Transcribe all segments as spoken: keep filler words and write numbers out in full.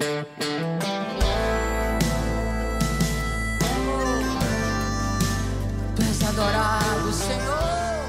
Peça adorar o Senhor.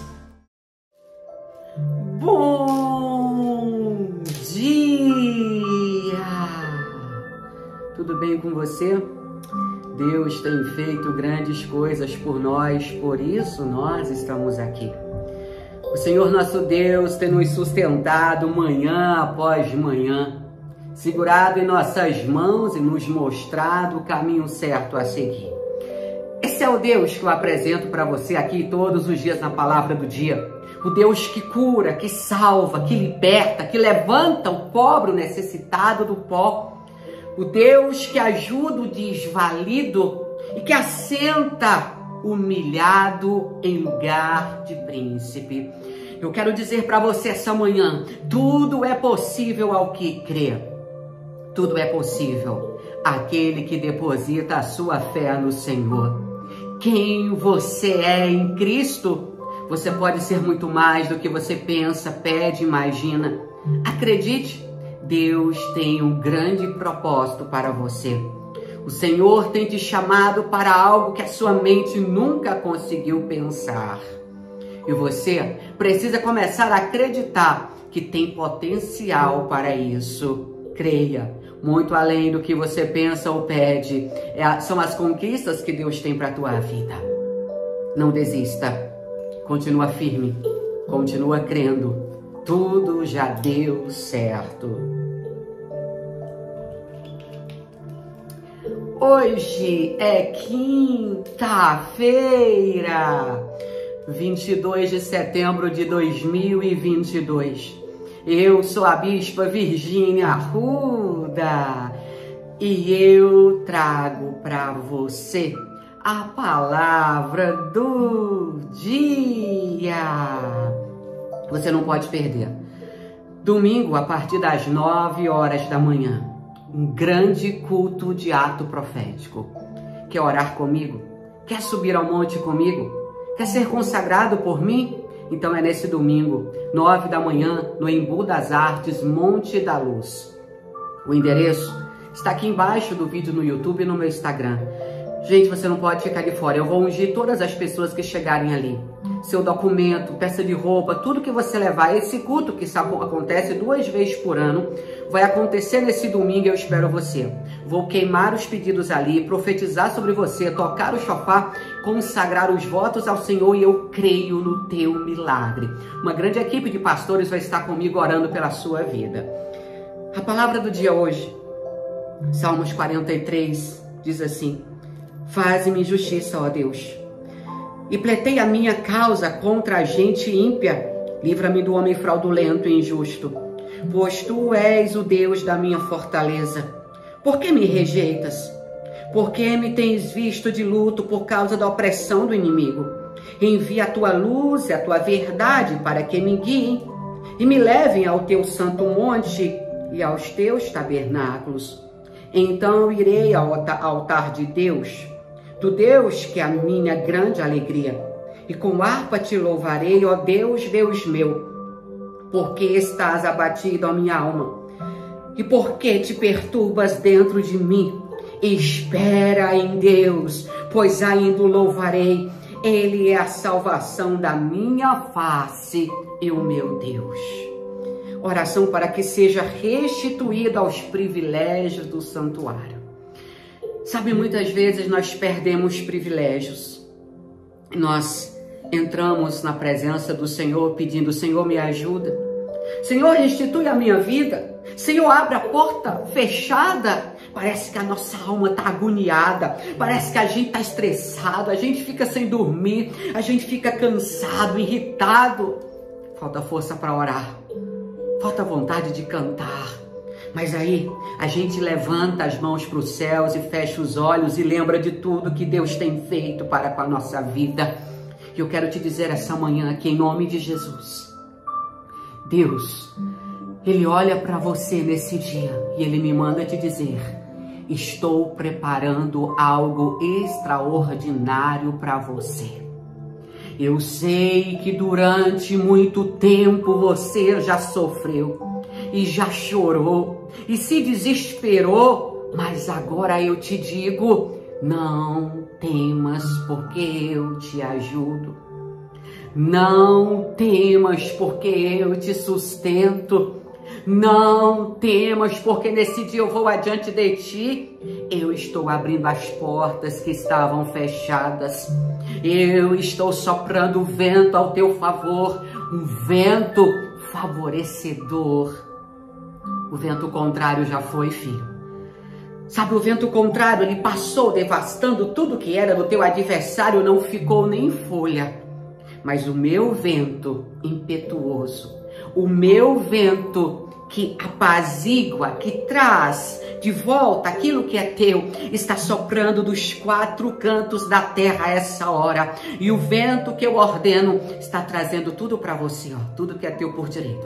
Bom dia! Tudo bem com você? Deus tem feito grandes coisas por nós, por isso nós estamos aqui. O Senhor nosso Deus tem nos sustentado manhã após manhã, segurado em nossas mãos e nos mostrado o caminho certo a seguir. Esse é o Deus que eu apresento para você aqui todos os dias na palavra do dia. O Deus que cura, que salva, que liberta, que levanta o pobre, o necessitado do pó. O Deus que ajuda o desvalido e que assenta humilhado em lugar de príncipe. Eu quero dizer para você essa manhã, tudo é possível ao que crê. Tudo é possível àquele que deposita a sua fé no Senhor. Quem você é em Cristo, você pode ser muito mais do que você pensa, pede, imagina. Acredite, Deus tem um grande propósito para você. O Senhor tem te chamado para algo que a sua mente nunca conseguiu pensar. E você precisa começar a acreditar que tem potencial para isso. Creia, muito além do que você pensa ou pede, é, são as conquistas que Deus tem para a tua vida. Não desista, continua firme, continua crendo. Tudo já deu certo. Hoje é quinta-feira, vinte e dois de setembro de dois mil e vinte e dois. Eu sou a Bispa Virgínia Arruda e eu trago para você a palavra do dia. Você não pode perder. Domingo, a partir das nove horas da manhã, um grande culto de ato profético. Quer orar comigo? Quer subir ao monte comigo? Quer ser consagrado por mim? Então é nesse domingo, nove da manhã, no Embu das Artes, Monte da Luz. O endereço está aqui embaixo do vídeo no YouTube e no meu Instagram. Gente, você não pode ficar de fora. Eu vou ungir todas as pessoas que chegarem ali. Seu documento, peça de roupa, tudo que você levar. Esse culto que acontece duas vezes por ano vai acontecer nesse domingo. Eu espero você. Vou queimar os pedidos ali, profetizar sobre você, tocar o shofar, consagrar os votos ao Senhor e eu creio no teu milagre. Uma grande equipe de pastores vai estar comigo orando pela sua vida. A palavra do dia hoje, Salmos quarenta e três, diz assim: Faze-me justiça, ó Deus, e pleiteia a minha causa contra a gente ímpia. Livra-me do homem fraudulento e injusto, pois Tu és o Deus da minha fortaleza. Por que me rejeitas? Por que me tens visto de luto por causa da opressão do inimigo? Envia a Tua luz e a Tua verdade para que me guiem e me levem ao Teu santo monte e aos Teus tabernáculos. Então irei ao altar de Deus, do Deus que é a minha grande alegria, e com harpa te louvarei, ó Deus, Deus meu, porque estás abatido, ó minha alma, e porque te perturbas dentro de mim. Espera em Deus, pois ainda o louvarei, Ele é a salvação da minha face e o meu Deus. Oração para que seja restituído aos privilégios do santuário. Sabe, muitas vezes nós perdemos privilégios. Nós entramos na presença do Senhor pedindo: Senhor, me ajuda. Senhor, restitui a minha vida. Senhor, abre a porta fechada. Parece que a nossa alma está agoniada. Parece que a gente está estressado. A gente fica sem dormir. A gente fica cansado, irritado. Falta força para orar. Falta vontade de cantar. Mas aí a gente levanta as mãos para os céus e fecha os olhos e lembra de tudo que Deus tem feito para com a nossa vida. E eu quero te dizer essa manhã aqui, em nome de Jesus, Deus, Ele olha para você nesse dia e Ele me manda te dizer: estou preparando algo extraordinário para você. Eu sei que durante muito tempo você já sofreu. e já chorou e se desesperou, mas agora eu te digo, não temas, porque eu te ajudo. Não temas, porque eu te sustento. Não temas, porque nesse dia eu vou adiante de ti. Eu estou abrindo as portas que estavam fechadas. Eu estou soprando o vento ao teu favor, um vento favorecedor. O vento contrário já foi, filho. Sabe, o vento contrário, ele passou devastando tudo que era do teu adversário, não ficou nem folha. Mas o meu vento impetuoso, o meu vento que apazigua, que traz de volta aquilo que é teu, está soprando dos quatro cantos da terra a essa hora. E o vento que eu ordeno está trazendo tudo para você, ó, tudo que é teu por direito.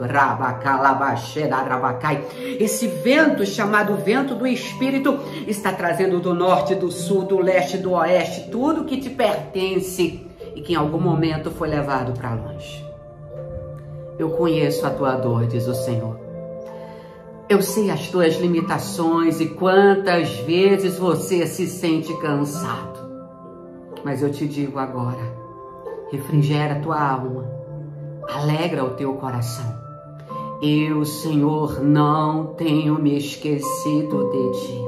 Esse vento chamado vento do Espírito está trazendo do norte, do sul, do leste, do oeste, tudo que te pertence e que em algum momento foi levado para longe. Eu conheço a tua dor, diz o Senhor. Eu sei as tuas limitações e quantas vezes você se sente cansado. Mas eu te digo agora, refrigera a tua alma, alegra o teu coração. Eu, Senhor, não tenho me esquecido de ti.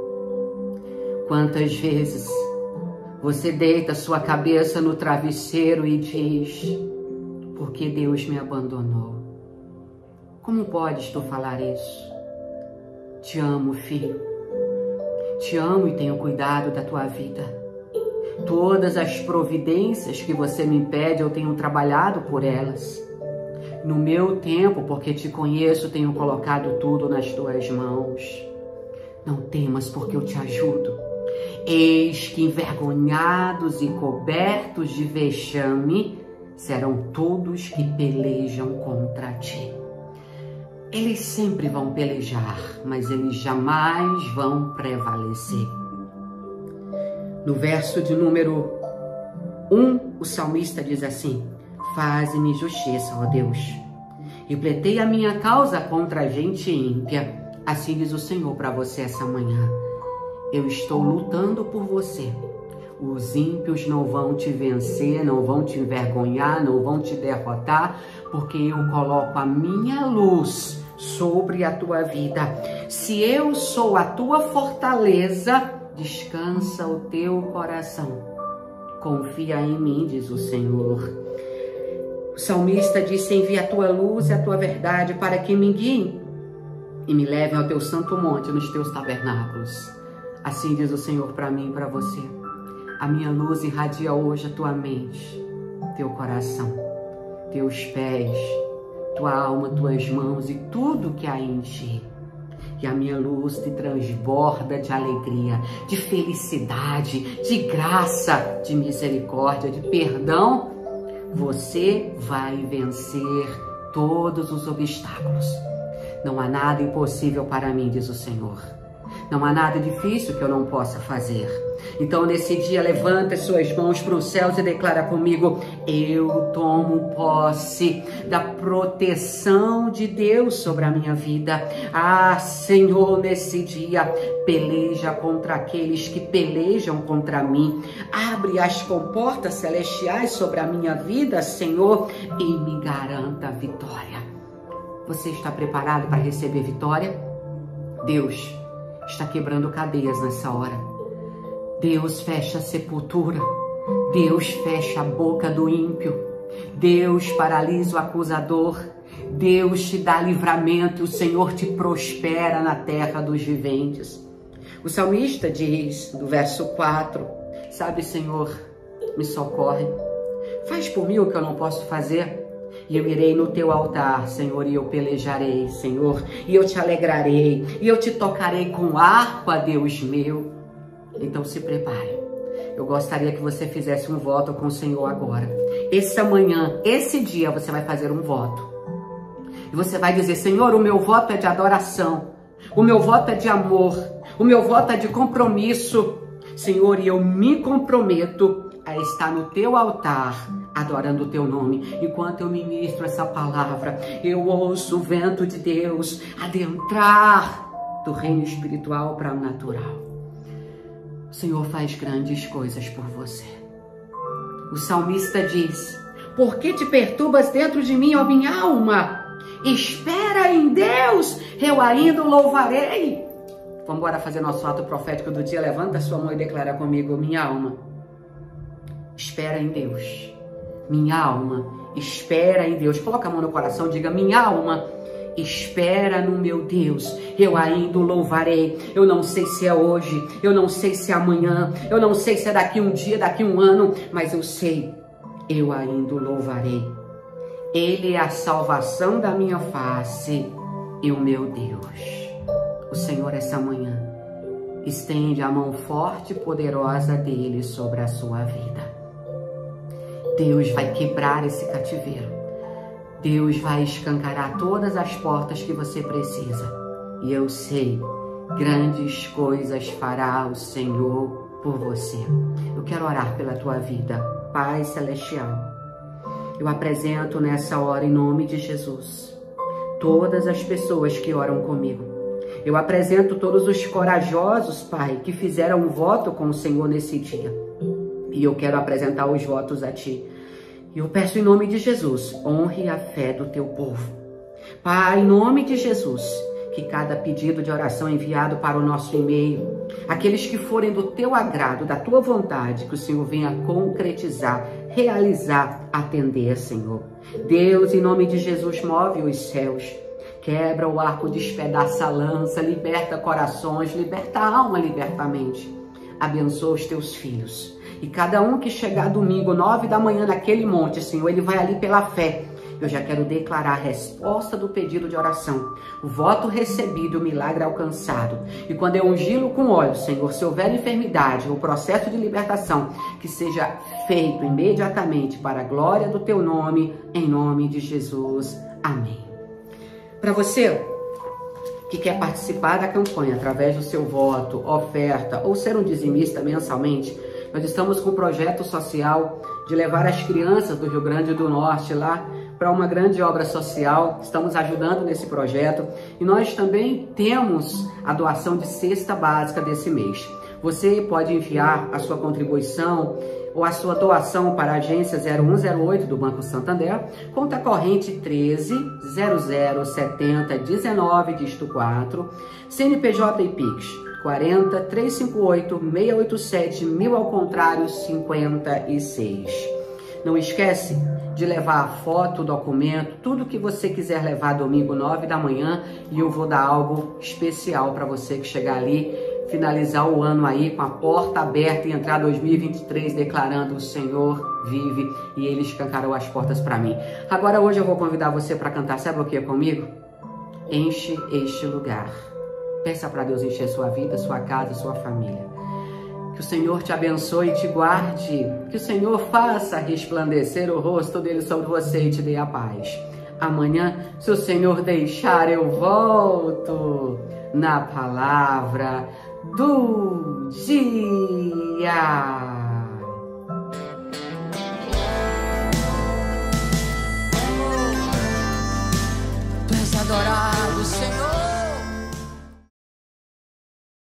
Quantas vezes você deita sua cabeça no travesseiro e diz, porque Deus me abandonou. Como podes tu falar isso? Te amo, filho. Te amo e tenho cuidado da tua vida. Todas as providências que você me pede, eu tenho trabalhado por elas. No meu tempo, porque te conheço, tenho colocado tudo nas tuas mãos. Não temas, porque eu te ajudo. Eis que envergonhados e cobertos de vexame serão todos que pelejam contra ti. Eles sempre vão pelejar, mas eles jamais vão prevalecer. No verso de número um, o salmista diz assim, faze-me justiça, ó Deus, e pleitei a minha causa contra a gente ímpia. Assim diz o Senhor para você essa manhã. Eu estou lutando por você. Os ímpios não vão te vencer, não vão te envergonhar, não vão te derrotar, porque eu coloco a minha luz sobre a tua vida. Se eu sou a tua fortaleza, descansa o teu coração. Confia em mim, diz o Senhor. O salmista disse, envia a tua luz e a tua verdade para que me guiem e me levem ao teu santo monte, nos teus tabernáculos. Assim diz o Senhor para mim e para você. A minha luz irradia hoje a tua mente, teu coração, teus pés, tua alma, tuas mãos e tudo que há em ti. E a minha luz te transborda de alegria, de felicidade, de graça, de misericórdia, de perdão. Você vai vencer todos os obstáculos. Não há nada impossível para mim, diz o Senhor. Não há nada difícil que eu não possa fazer. Então, nesse dia, levanta as suas mãos para os céus e declara comigo, eu tomo posse da proteção de Deus sobre a minha vida. Ah, Senhor, nesse dia, peleja contra aqueles que pelejam contra mim. Abre as comportas celestiais sobre a minha vida, Senhor, e me garanta a vitória. Você está preparado para receber vitória? Deus está quebrando cadeias nessa hora. Deus fecha a sepultura. Deus fecha a boca do ímpio. Deus paralisa o acusador. Deus te dá livramento. O Senhor te prospera na terra dos viventes. O salmista diz, no verso quatro, sabe, Senhor, me socorre. Faz por mim o que eu não posso fazer. E eu irei no teu altar, Senhor, e eu pelejarei, Senhor, e eu te alegrarei, e eu te tocarei com harpa, Deus meu. Então se prepare. Eu gostaria que você fizesse um voto com o Senhor agora. Essa manhã, esse dia, você vai fazer um voto. E você vai dizer, Senhor, o meu voto é de adoração, o meu voto é de amor, o meu voto é de compromisso. Senhor, e eu me comprometo a estar no teu altar, adorando o teu nome. Enquanto eu ministro essa palavra, eu ouço o vento de Deus adentrar do reino espiritual para o natural. O Senhor faz grandes coisas por você. O salmista diz: por que te perturbas dentro de mim, ó minha alma? Espera em Deus, eu ainda o louvarei. Vamos embora fazer nosso ato profético do dia. Levanta a sua mão e declara comigo: minha alma, espera em Deus. Minha alma, espera em Deus. Coloca a mão no coração, diga: minha alma, espera no meu Deus, eu ainda o louvarei. Eu não sei se é hoje, eu não sei se é amanhã, eu não sei se é daqui um dia, daqui um ano, mas eu sei, eu ainda o louvarei. Ele é a salvação da minha face e o meu Deus. O Senhor, essa manhã, estende a mão forte e poderosa dele sobre a sua vida. Deus vai quebrar esse cativeiro. Deus vai escancarar todas as portas que você precisa. E eu sei, grandes coisas fará o Senhor por você. Eu quero orar pela tua vida. Pai Celestial, eu apresento nessa hora, em nome de Jesus, todas as pessoas que oram comigo. Eu apresento todos os corajosos, Pai, que fizeram um voto com o Senhor nesse dia. E eu quero apresentar os votos a Ti. E eu peço em nome de Jesus, honre a fé do Teu povo. Pai, em nome de Jesus, que cada pedido de oração enviado para o nosso e-mail, aqueles que forem do Teu agrado, da Tua vontade, que o Senhor venha concretizar, realizar, atender, Senhor. Deus, em nome de Jesus, move os céus. Quebra o arco, despedaça a lança, liberta corações, liberta a alma, liberta a mente. Abençoa os teus filhos. E cada um que chegar domingo, nove da manhã, naquele monte, Senhor, ele vai ali pela fé. Eu já quero declarar a resposta do pedido de oração, o voto recebido, o milagre alcançado. E quando eu ungí-lo com óleo, Senhor, se houver enfermidade, o processo de libertação, que seja feito imediatamente para a glória do teu nome, em nome de Jesus. Amém. Para você que quer participar da campanha através do seu voto, oferta ou ser um dizimista mensalmente, nós estamos com um projeto social de levar as crianças do Rio Grande do Norte lá para uma grande obra social. Estamos ajudando nesse projeto e nós também temos a doação de cesta básica desse mês. Você pode enviar a sua contribuição ou a sua doação para a agência zero um zero oito do Banco Santander, conta corrente treze zero zero setenta dezenove, dígito quatro, C N P J e Pix quarenta, trezentos e cinquenta e oito, seiscentos e oitenta e sete, mil ao contrário, cinquenta e seis. Não esquece de levar a foto, o documento, tudo que você quiser levar domingo, nove da manhã, e eu vou dar algo especial para você que chegar ali, finalizar o ano aí com a porta aberta e entrar dois mil e vinte e três declarando: o Senhor vive e Ele escancarou as portas para mim. Agora hoje eu vou convidar você para cantar, sabe o que é comigo? Enche este lugar. Peça para Deus encher sua vida, sua casa, sua família. Que o Senhor te abençoe e te guarde. Que o Senhor faça resplandecer o rosto dele sobre você e te dê a paz. Amanhã, se o Senhor deixar, eu volto na palavra do dia.